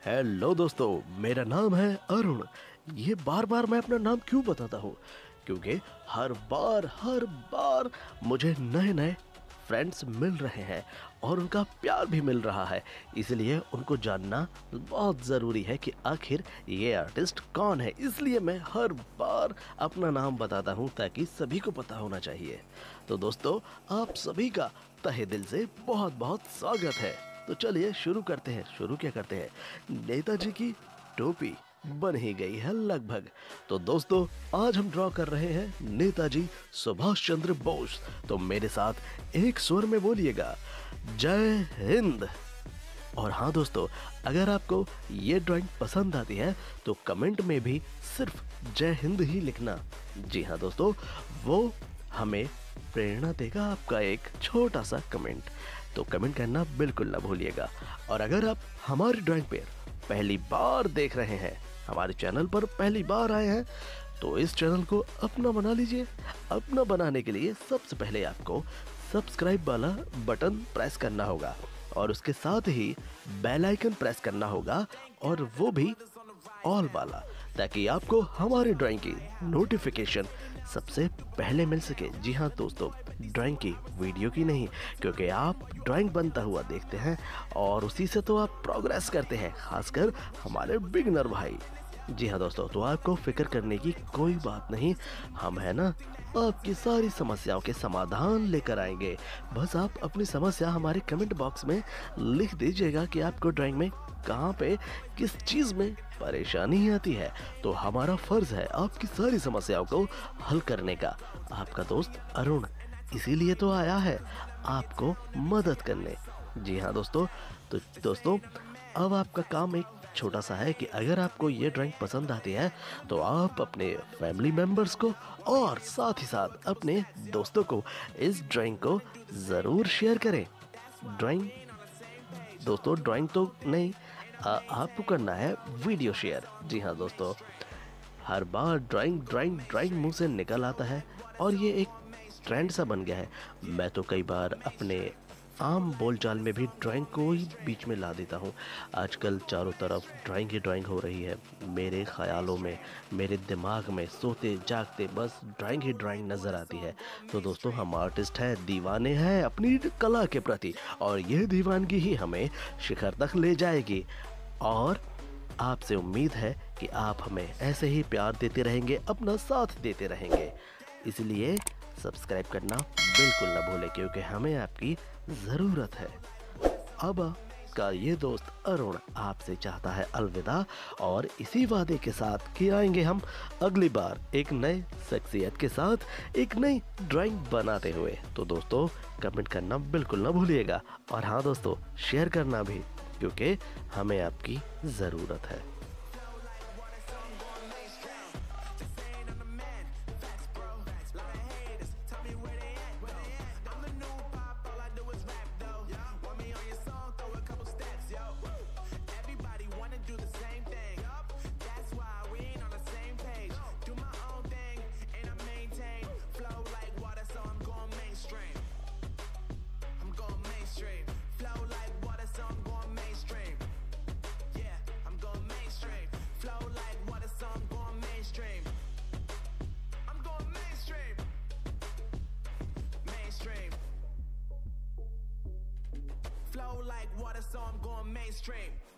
Hello दोस्तों, मेरा नाम है अरुण। ये बार बार मैं अपना नाम क्यों बताता हूँ? क्योंकि हर बार मुझे नए नए फ्रेंड्स मिल रहे हैं और उनका प्यार भी मिल रहा है। इसलिए उनको जानना बहुत ज़रूरी है कि आखिर ये आर्टिस्ट कौन है। इसलिए मैं हर बार अपना नाम बताता हूँ ताकि सभी को पता होना चाहिए। तो दोस्तों, आप सभी का तहे दिल से बहुत बहुत स्वागत है। तो चलिए शुरू करते हैं। शुरू क्या करते हैं, नेताजी की टोपी बन ही गई है लगभग। तो दोस्तों, आज हम ड्रॉ कर रहे हैं नेताजी सुभाष चंद्र बोस। तो मेरे साथ एक स्वर में बोलिएगा, जय हिंद। और हाँ दोस्तों, अगर आपको ये ड्राइंग पसंद आती है तो कमेंट में भी सिर्फ जय हिंद ही लिखना। जी हाँ दोस्तों, वो हमें प्रेरणा देगा आपका एक छोटा सा कमेंट। तो कमेंट करना बिल्कुल ना भूलिएगा। और अगर आप हमारी ड्राइंग पर पहली बार देख रहे हैं, हमारे चैनल पर पहली बार आए हैं, तो इस चैनल को अपना बना लीजिए। अपना बनाने के लिए सबसे पहले आपको सब्सक्राइब वाला बटन प्रेस करना होगा और उसके साथ ही बेल आइकन प्रेस करना होगा, और वो भी ऑल वाला, ताकि आपको हमारी ड्राइंग की नोटिफिकेशन सबसे पहले मिल सके। जी हाँ दोस्तों, ड्राइंग की, वीडियो की नहीं, क्योंकि आप ड्राइंग बनता हुआ देखते हैं और उसी से तो आप प्रोग्रेस करते हैं, खासकर हमारे बिगनर भाई। जी हाँ दोस्तों, तो आपको फिक्र करने की कोई बात नहीं। हम है ना, आपकी सारी समस्याओं के समाधान लेकर आएंगे। बस आप अपनी समस्या हमारे कमेंट बॉक्स में लिख दीजिएगा कि आपको ड्राइंग में कहाँ पे किस चीज़ में परेशानी आती है। तो हमारा फ़र्ज़ है आपकी सारी समस्याओं को हल करने का। आपका दोस्त अरुण इसीलिए तो आया है आपको मदद करने। जी हाँ दोस्तों, तो दोस्तों अब आपका काम एक छोटा सा है कि अगर आपको ये ड्राइंग पसंद आती है तो आप अपने फैमिली मेम्बर्स को और साथ ही साथ अपने दोस्तों को इस ड्राइंग को ज़रूर शेयर करें। ड्राइंग दोस्तों, ड्राइंग तो नहीं, आपको करना है वीडियो शेयर। जी हाँ दोस्तों, हर बार ड्राइंग मुंह से निकल आता है और ये एक ट्रेंड सा बन गया है। मैं तो कई बार अपने आम बोलचाल में भी ड्राइंग को ही बीच में ला देता हूँ। आजकल चारों तरफ ड्राइंग ही ड्राइंग हो रही है। मेरे ख़यालों में, मेरे दिमाग में सोते जागते बस ड्राइंग ही ड्राइंग नज़र आती है। तो दोस्तों, हम आर्टिस्ट हैं, दीवाने हैं अपनी कला के प्रति, और यह दीवानगी ही हमें शिखर तक ले जाएगी। और आपसे उम्मीद है कि आप हमें ऐसे ही प्यार देते रहेंगे, अपना साथ देते रहेंगे। इसलिए सब्सक्राइब करना बिल्कुल ना भूलें, क्योंकि हमें आपकी ज़रूरत है। अब का ये दोस्त अरुण आपसे चाहता है अलविदा, और इसी वादे के साथ कि आएंगे हम अगली बार एक नए शख्सियत के साथ, एक नई ड्राइंग बनाते हुए। तो दोस्तों, कमेंट करना बिल्कुल ना भूलिएगा, और हाँ दोस्तों, शेयर करना भी, क्योंकि हमें आपकी ज़रूरत है। Flow like water, so I'm going mainstream.